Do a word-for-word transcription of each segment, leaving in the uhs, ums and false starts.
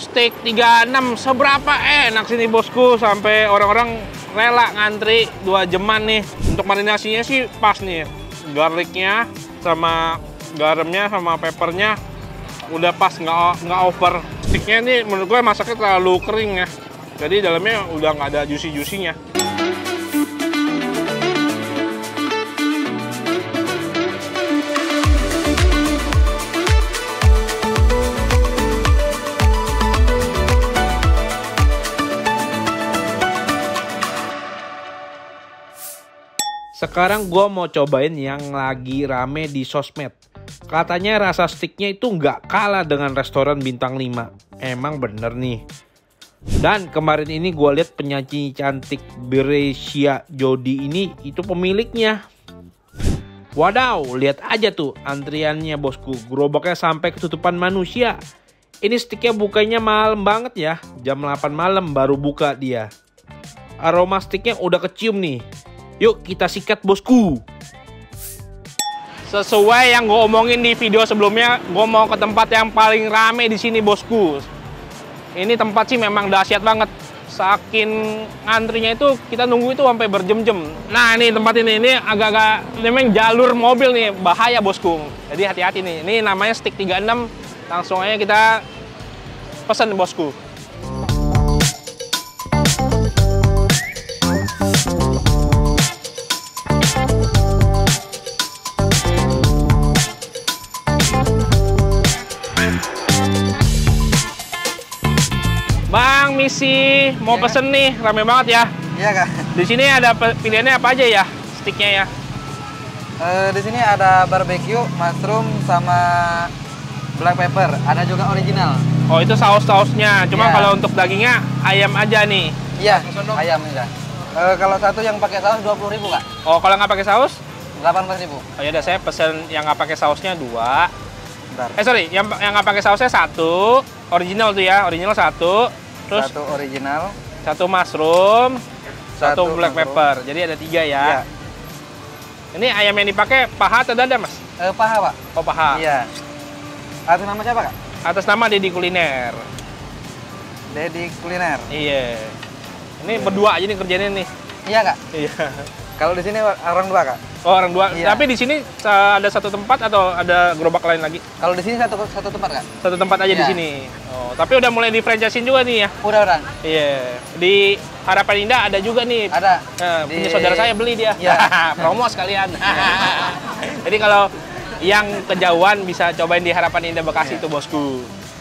Steak tiga puluh enam seberapa enak sini bosku, sampai orang-orang rela ngantri dua jaman nih. Untuk marinasinya sih pas nih, garlicnya sama garamnya sama peppernya udah pas, nggak nggak over. Steaknya ini menurut gue masaknya terlalu kering ya, jadi dalamnya udah nggak ada juicy-juicy-nya. Sekarang gue mau cobain yang lagi rame di sosmed. Katanya rasa steaknya itu nggak kalah dengan restoran bintang lima. Emang bener nih. Dan kemarin ini gue lihat penyaji cantik Brescia Jody ini itu pemiliknya. Wadaw, lihat aja tuh antriannya bosku. Gerobaknya sampai ketutupan manusia. Ini steaknya bukanya malam banget ya. Jam delapan malam baru buka dia. Aroma steaknya udah kecium nih. Yuk kita sikat bosku. Sesuai yang gue omongin di video sebelumnya, gue mau ke tempat yang paling rame di sini bosku. Ini tempat sih memang dahsyat banget. Saking antrinya itu kita nunggu itu sampai berjam-jam. Nah ini tempat ini, ini agak-agak memang jalur mobil nih, bahaya bosku. Jadi hati-hati nih. Ini namanya Steak tiga puluh enam. Langsung aja kita pesan bosku. Bang, misi mau ya, pesen nih, rame banget ya. Iya kak. Di sini ada pilihannya apa aja ya, sticknya ya? E, di sini ada barbecue, mushroom, sama black pepper. Ada juga original. Oh itu saus-sausnya. Cuma ya, kalau untuk dagingnya ayam aja nih. Iya, ayam aja. E, kalau satu yang pakai saus dua puluh ribu kak. Oh kalau nggak pakai saus? delapan belas ribu. Oh ya udah, saya pesen yang nggak pakai sausnya dua. Bentar. Eh sorry, yang yang nggak pakai sausnya satu, original tuh ya, original satu. Terus satu original, satu mushroom, satu, satu black mushroom. pepper. Jadi ada tiga ya. Iya. Ini ayam yang dipakai paha atau dada mas? E, paha pak. Oh paha. Iya. Atas nama siapa kak? Atas nama Dedi Kuliner. Dedi Kuliner. Iya. Ini iya, berdua aja nih kerjanya nih. Iya kak. Iya. Kalau di sini orang dua kak. Oh orang dua. Iya. Tapi di sini ada satu tempat atau ada gerobak lain lagi? Kalau di sini satu satu tempat kak. Satu tempat aja iya, di sini. Oh tapi udah mulai di franchise-in juga nih ya? Udah udah. Iya. Di Harapan Indah ada juga nih. Ada. Nah, di... punya saudara saya beli dia. Iya. Promo sekalian. Jadi kalau yang kejauhan bisa cobain di Harapan Indah Bekasi iya, tuh bosku.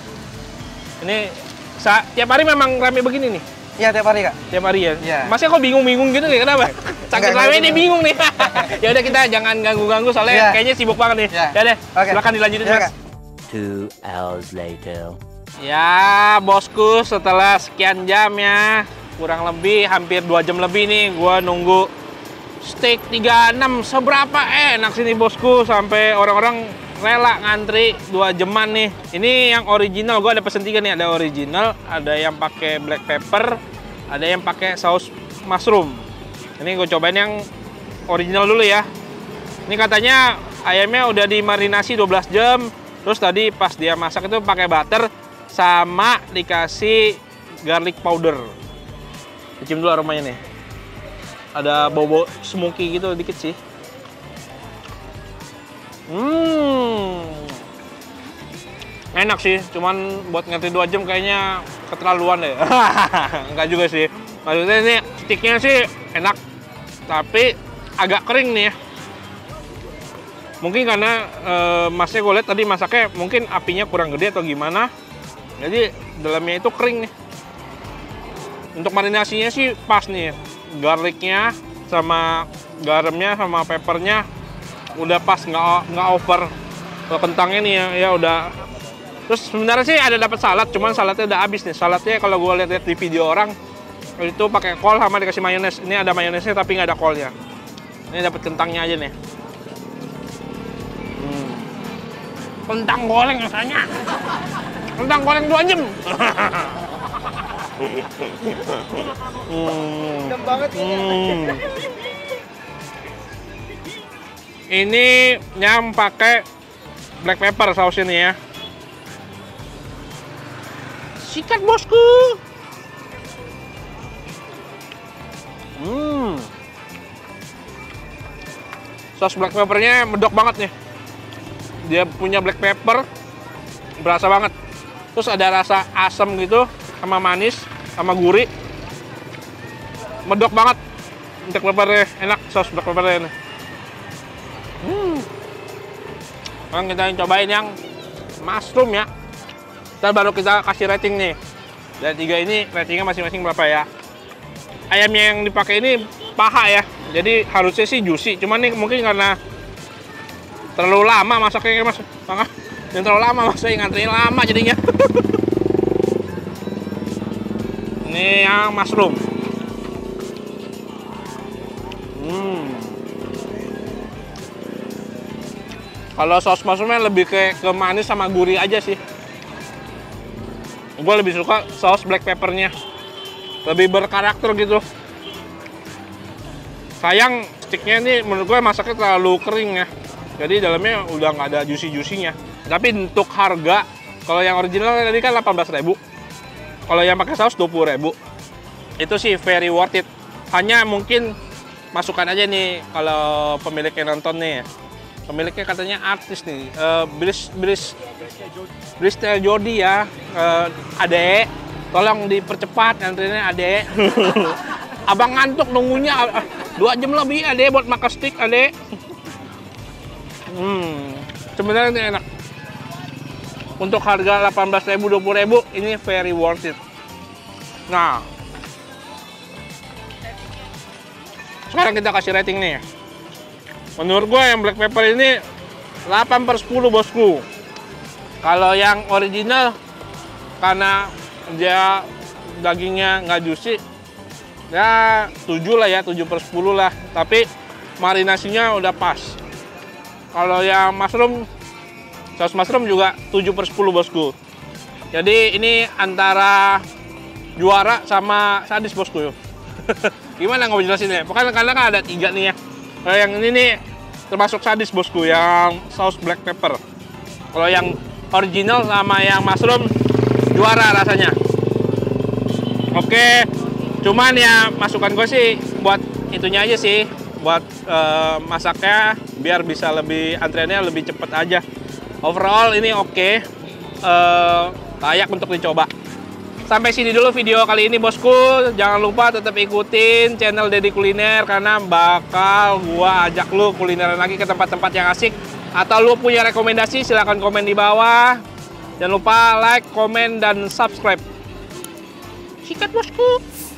Ini tiap hari memang rame begini nih? Iya tiap hari kak. Tiap hari ya? Iya. Masnya kok bingung-bingung gitu nih, kenapa? Sakit rame ini bingung nih. Ya udah kita jangan ganggu-ganggu soalnya iya, kayaknya sibuk banget nih. Iya. Ya deh, okay, silakan dilanjutin iya, mas. Kak. Two hours later. Ya bosku, setelah sekian jam ya, kurang lebih hampir dua jam lebih nih gua nunggu Steak tiga puluh enam. Seberapa enak sini bosku, sampai orang-orang rela ngantri dua jaman nih. Ini yang original, gue ada pesen tiga nih. Ada original, ada yang pakai black pepper, ada yang pakai saus mushroom. Ini gue cobain yang original dulu ya. Ini katanya ayamnya udah dimarinasi dua belas jam. Terus tadi pas dia masak itu pakai butter sama dikasih garlic powder. Cium dulu aromanya nih. Ada bau-bau smoky gitu dikit sih. Hmm, enak sih, cuman buat ngantri dua jam kayaknya keterlaluan deh. Enggak juga sih. Maksudnya ini sticknya sih enak, tapi agak kering nih ya. Mungkin karena e, masnya gue lihat tadi masaknya mungkin apinya kurang gede atau gimana. Jadi dalamnya itu kering nih. Untuk marinasinya sih pas nih, garlicnya sama garamnya sama peppernya udah pas, nggak nggak over. Kalau kentangnya nih ya, ya udah. Terus sebenarnya sih ada dapat salad, cuman saladnya udah habis nih. Saladnya kalau gue lihat di video orang itu pakai kol sama dikasih mayones. Ini ada mayonesnya tapi nggak ada kolnya. Ini dapat kentangnya aja nih. Hmm. Kentang goreng rasanya. Kentang goreng dua jam. hmm. banget ini. Hmm. Ini yang pakai black pepper saus ini ya. Sikat bosku. Hmm. Saus black peppernya medok banget nih. Dia punya black pepper, berasa banget. Terus ada rasa asam gitu, sama manis, sama gurih. Medok banget. Black peppernya enak, saus black peppernya. Hmm. Sekarang kita cobain yang mushroom ya. Ntar baru kita kasih rating nih. Dan tiga ini ratingnya masing-masing berapa ya? Ayamnya yang dipakai ini paha ya. Jadi harusnya sih juicy. Cuman nih mungkin karena terlalu lama masaknya mas. Yang terlalu lama masaknya, ngantrinya lama jadinya. Ini yang mushroom. Hmm. Kalau saus mushroomnya lebih ke, ke manis sama gurih aja sih. Gue lebih suka saus black peppernya, lebih berkarakter gitu. Sayang sticknya ini menurut gue masaknya terlalu kering ya, jadi dalamnya udah nggak ada juicy-juicy-nya. Tapi untuk harga, kalau yang original tadi kan delapan belas ribu, kalau yang pakai saus dua puluh ribu, itu sih very worth it. Hanya mungkin masukan aja nih kalau pemiliknya nonton nih, pemiliknya katanya artis nih, uh, Bris Bris Bristel Jody ya, uh, adek, tolong dipercepat antriannya adek. Abang ngantuk nunggunya dua jam lebih adek buat makan stick adek. Hmm, sebenarnya ini enak. Untuk harga delapan belas ribu, dua puluh ribu ini very worth it. Nah, sekarang kita kasih rating nih. Menurut gue yang black pepper ini delapan per sepuluh bosku. Kalau yang original, karena dia dagingnya nggak juicy, ya tujuh lah ya, tujuh per sepuluh lah. Tapi marinasinya udah pas. Kalau yang mushroom, saus mushroom juga tujuh per sepuluh bosku. Jadi ini antara juara sama sadis bosku. Gimana nggak jelasin ya? Pokoknya karena kan ada tiga nih ya. Kalau yang ini nih termasuk sadis bosku, yang saus black pepper. Kalau yang original sama yang mushroom juara rasanya. Oke, cuman ya masukan gue sih buat itunya aja sih, buat uh, masaknya biar bisa lebih antriannya lebih cepet aja. Overall ini oke, uh, layak untuk dicoba. Sampai sini dulu video kali ini bosku. Jangan lupa tetap ikutin channel Dedi Kuliner, karena bakal gua ajak lu kulineran lagi ke tempat-tempat yang asik. Atau lu punya rekomendasi silahkan komen di bawah. Jangan lupa like, komen, dan subscribe. Sikat bosku.